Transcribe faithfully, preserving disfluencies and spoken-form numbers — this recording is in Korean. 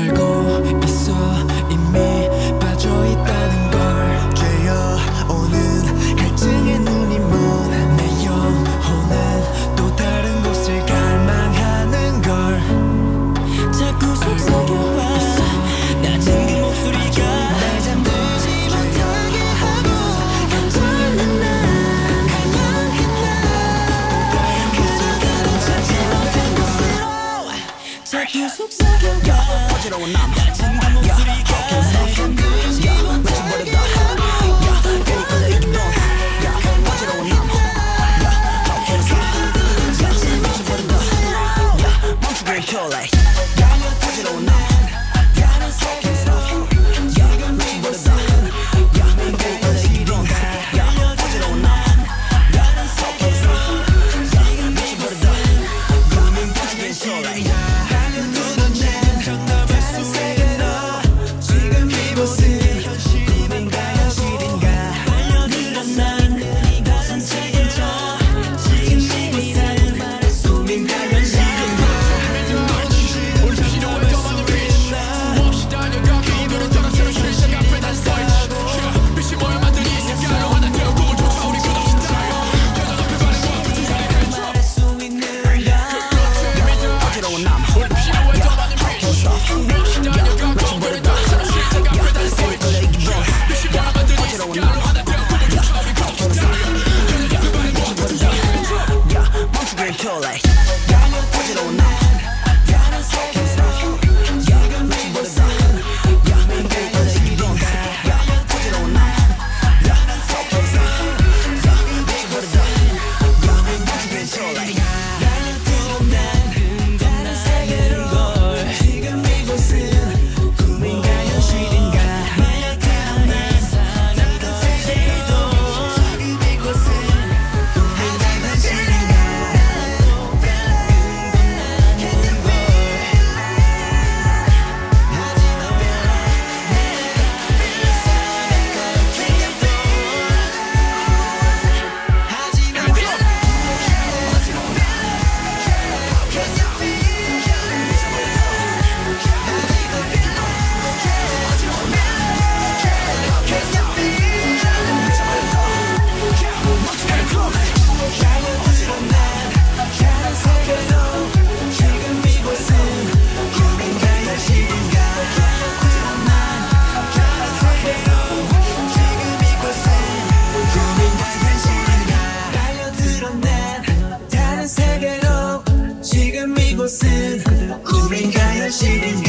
알고 있어 이미 빠져있다는 걸 죄어오는 갈증에 눈이 먼 내 영혼은 또 다른 곳을 갈망하는 걸 자꾸 속삭여와 낮은 그 목소리가 날 잠들지 못하게 하고 간절한 난 갈망해 난 그 순간을 찾지 못한 곳으로 자꾸 속삭여와 어지러운 남 낮은 그 목소리가 날 잠들지 못하게 하고 어지러운 남 멈추게 켜라 어지러운 남 다른 세계로 지금 이곳은 누군가의 시련가 어지러운 남 다른 세계로 지금 이곳은 누군가의 시련가 달려들어낸 정답을 수색해서 지금 이곳은 꿈인가 현실인가 달려들어 난 이곳은 책임져 지금 이곳은 꿈인가 현실인가 다른 세계로 지금 이곳은 꿈인가 현실인가